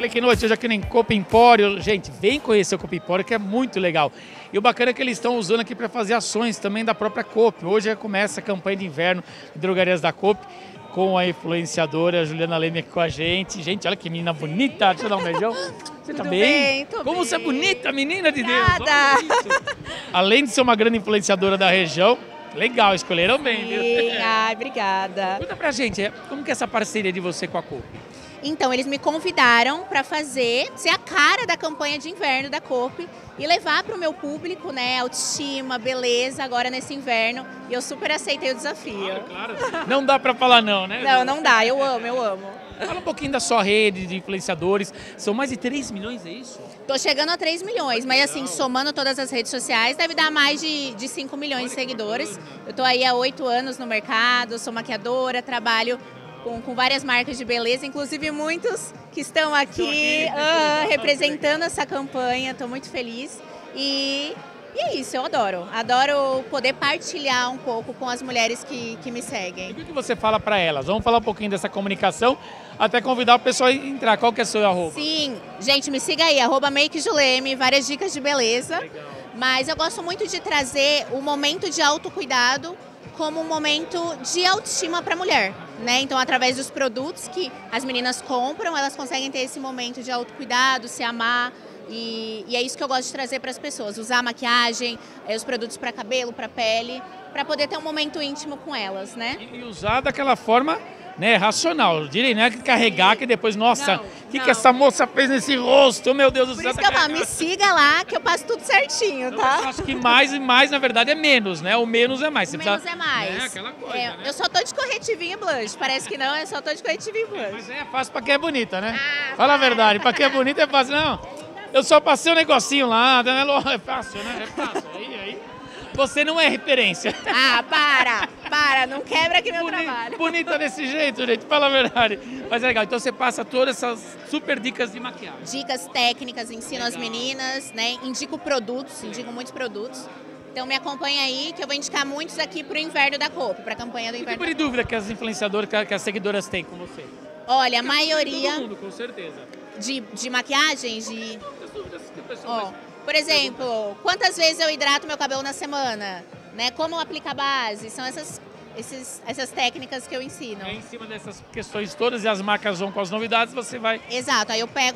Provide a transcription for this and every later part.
Falei que noite, hoje aqui no Coop Empório. Gente, vem conhecer o Coop Empório, que é muito legal. E o bacana é que eles estão usando aqui para fazer ações também da própria Coop. Hoje começa a campanha de inverno de drogarias da Coop, com a influenciadora Juliana Leme aqui com a gente. Gente, olha que menina bonita. Deixa eu dar um beijão. Você tá bem? Tô Como bem. você é bonita, menina de Deus. Obrigada. Olha isso. Além de ser uma grande influenciadora da região, legal, escolheram bem, viu? Sim, ai, obrigada. Conta pra gente, como que é essa parceria de você com a Coop? Então, eles me convidaram para ser a cara da campanha de inverno da Coop e levar para o meu público, né, autoestima, beleza, agora nesse inverno. E eu super aceitei o desafio. Claro. Não dá pra falar não, né? Não dá, eu amo, eu amo. Fala um pouquinho da sua rede de influenciadores. São mais de 3 milhões, é isso? Tô chegando a 3 milhões, mas assim, somando todas as redes sociais, deve dar mais de 5 milhões de seguidores. Eu tô aí há 8 anos no mercado, sou maquiadora, trabalho com várias marcas de beleza, inclusive muitos que estão aqui representando essa campanha. Estou muito feliz e é isso, eu adoro. Adoro poder partilhar um pouco com as mulheres que me seguem. E o que você fala para elas? Vamos falar um pouquinho dessa comunicação, até convidar o pessoal a entrar. Qual que é o seu arroba? Sim, gente, me siga aí, @MakeJuleme, várias dicas de beleza. Legal. Mas eu gosto muito de trazer o momento de autocuidado como um momento de autoestima para a mulher, né? Então, através dos produtos que as meninas compram, elas conseguem ter esse momento de autocuidado, se amar. E é isso que eu gosto de trazer para as pessoas, usar a maquiagem, os produtos para cabelo, para pele, para poder ter um momento íntimo com elas, né? E usar daquela forma, né, racional. Eu diria, não é carregar que depois, nossa, o que não. essa moça fez nesse rosto? Meu Deus do Por céu. isso que eu falo, me siga lá que eu passo tudo certinho, Eu tá? acho que mais e mais, na verdade, é menos, né? O menos é mais. Você Menos precisa, é mais. né, aquela coisa, né? Eu só tô de corretivinho e blush, parece que não, eu só tô de corretivinho e blush. Mas é fácil pra quem é bonita, né? Ah, Fala a para. verdade, pra quem é bonita é fácil. Não, eu só passei um negocinho lá, é fácil, né? É fácil. Aí. Você não é referência. Ah, para, não quebra aqui meu trabalho. Bonita desse jeito, gente, fala a verdade. Mas é legal, então você passa todas essas super dicas de maquiagem. Dicas técnicas, ensino as meninas, né? Indico produtos, indico muitos produtos. Então me acompanha aí que eu vou indicar muitos aqui pro inverno da Coop, pra campanha do Que inverno. tipo de dúvida que as influenciadoras, que as seguidoras têm com você? Olha, a maioria Todo mundo, com certeza. de maquiagens, de... As dúvidas que o pessoal Ó, por exemplo, quantas vezes eu hidrato meu cabelo na semana? Né? Como aplicar base? São essas técnicas que eu ensino. em cima dessas questões todas e as marcas vão com as novidades, você vai... Exato, aí eu pego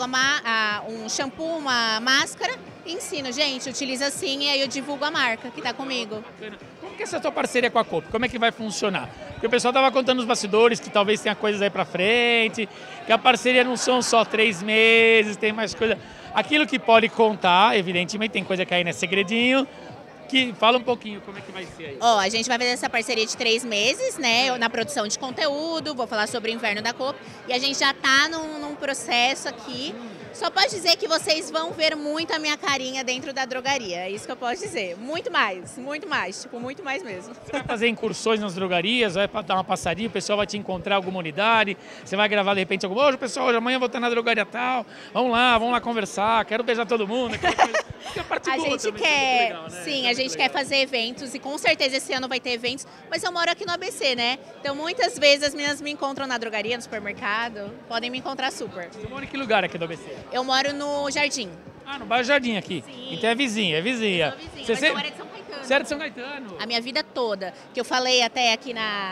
um shampoo, uma máscara e ensino, gente, utiliza assim e aí eu divulgo a marca que tá comigo. Como que é essa tua parceria com a Coop? Como é que vai funcionar? Porque o pessoal estava contando nos bastidores que talvez tenha coisas aí pra frente, que a parceria não são só 3 meses, tem mais coisa... Aquilo que pode contar, evidentemente, tem coisa que aí não é segredinho, que fala um pouquinho como é que vai ser aí. Ó, a gente vai fazer essa parceria de 3 meses, né, na produção de conteúdo, vou falar sobre o inverno da Coop, e a gente já tá num processo aqui. Só posso dizer que vocês vão ver muito a minha carinha dentro da drogaria, é isso que eu posso dizer. Muito mais, tipo, muito mais mesmo. Você vai fazer incursões nas drogarias, vai dar uma passadinha, o pessoal vai te encontrar em alguma unidade, você vai gravar de repente alguma... Hoje, pessoal, amanhã eu vou estar na drogaria tal, vamos lá conversar, quero beijar todo mundo. A parte A boa gente também, quer, legal, né? sim, a gente quer fazer eventos e com certeza esse ano vai ter eventos, mas eu moro aqui no ABC, né? Então muitas vezes as meninas me encontram na drogaria, no supermercado, podem me encontrar super. Você mora em que lugar aqui do ABC? Eu moro no Jardim. Ah, no bairro Jardim aqui. Sim. Então é vizinha. Eu sou vizinha, Você mas eu era de São Caetano. Você era de São Caetano? A minha vida toda, que eu falei até aqui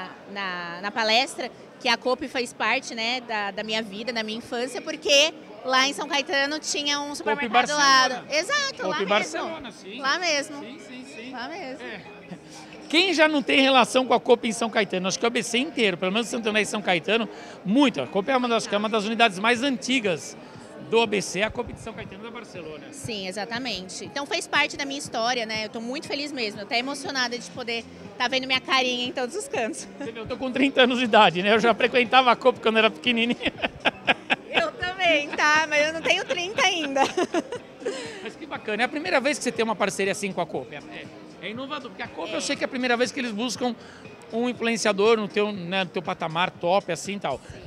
na palestra, que a Coop fez parte, né, da minha vida, da minha infância, porque lá em São Caetano tinha um supermercado do lado. Exato, lá Coop mesmo. Barcelona, sim. Lá mesmo. Sim. Lá mesmo. Quem já não tem relação com a Coop em São Caetano? Acho que o ABC inteiro, pelo menos Santo André e São Caetano, muito. A Coop é uma das unidades mais antigas do ABC, a Coop de São Caetano da Barcelona. Sim, exatamente. Então fez parte da minha história, né? Eu tô muito feliz mesmo, eu tô até emocionada de poder estar vendo minha carinha em todos os cantos. Você vê, eu tô com 30 anos de idade, né? Eu já frequentava a Coop quando era pequenininha. Eu também, tá? Mas eu não tenho 30 ainda. Mas que bacana. É a primeira vez que você tem uma parceria assim com a Coop. É inovador, porque a Coop eu sei que é a primeira vez que eles buscam um influenciador no teu patamar top, assim e tal.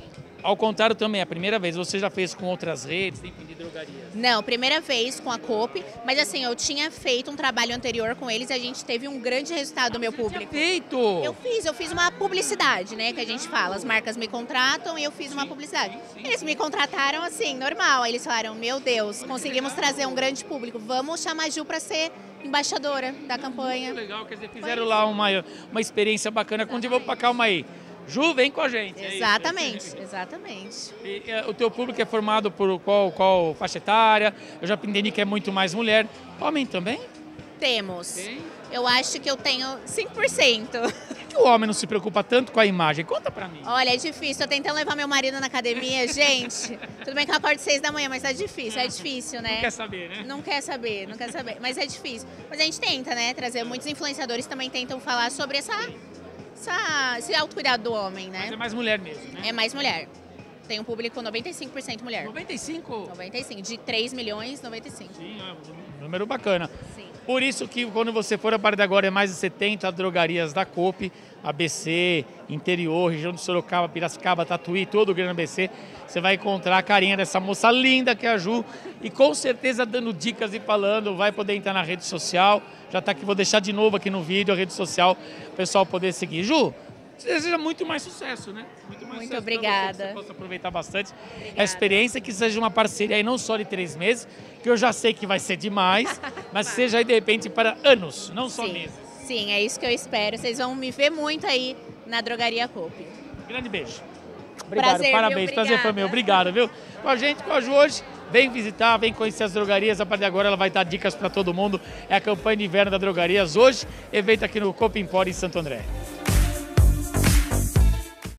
ao contrário também, é a primeira vez, você já fez com outras redes, enfim, de drogarias? Não, primeira vez com a Coop, mas assim, eu tinha feito um trabalho anterior com eles e a gente teve um grande resultado do meu público. Feito! Eu fiz uma publicidade, né, que a gente fala, as marcas me contratam e eu fiz uma publicidade. Eles me contrataram assim, normal, aí eles falaram, meu Deus, conseguimos trazer um grande público, vamos chamar a Ju para ser embaixadora da campanha. Muito legal, quer dizer, fizeram lá uma experiência bacana, quando eu vou para calma aí. Ju, vem com a gente. Exatamente, exatamente. E, o teu público é formado por qual faixa etária? Eu já entendi que é muito mais mulher. Homem também? Temos. Tem? Eu acho que eu tenho 5%. Por que o homem não se preocupa tanto com a imagem? Conta pra mim. Olha, é difícil. Tô tentando levar meu marido na academia, gente. Tudo bem que eu acordo 6 da manhã, mas é difícil, né? Não quer saber, né? Não quer saber. Mas é difícil. Mas a gente tenta, né? Trazer muitos influenciadores também tentam falar sobre esse autocuidado do homem, né? Mas é mais mulher mesmo, né? É mais mulher. Tem um público 95% mulher. 95? 95. De 3 milhões, 95. Sim, é um número bacana. Sim. Por isso que quando você for a partir de agora é mais de 70 drogarias da Coop, ABC, interior, região de Sorocaba, Piracicaba, Tatuí, todo o Grande ABC, você vai encontrar a carinha dessa moça linda que é a Ju e com certeza dando dicas e falando, vai poder entrar na rede social, já está aqui, vou deixar de novo aqui no vídeo a rede social, o pessoal poder seguir. Ju, deseja muito mais sucesso, né? Muito obrigada. Que você possa aproveitar bastante a experiência, que seja uma parceria aí não só de 3 meses, que eu já sei que vai ser demais, mas seja aí de repente para anos, não só meses. Sim, é isso que eu espero. Vocês vão me ver muito aí na Drogaria Coop. Grande beijo. Obrigado, prazer, parabéns, viu? prazer foi meu. Obrigado, viu? Com a gente, com a Ju hoje, vem visitar, vem conhecer as drogarias. A partir de agora ela vai dar dicas para todo mundo. É a campanha de inverno da Drogarias hoje, evento aqui no Coop Empório em Santo André.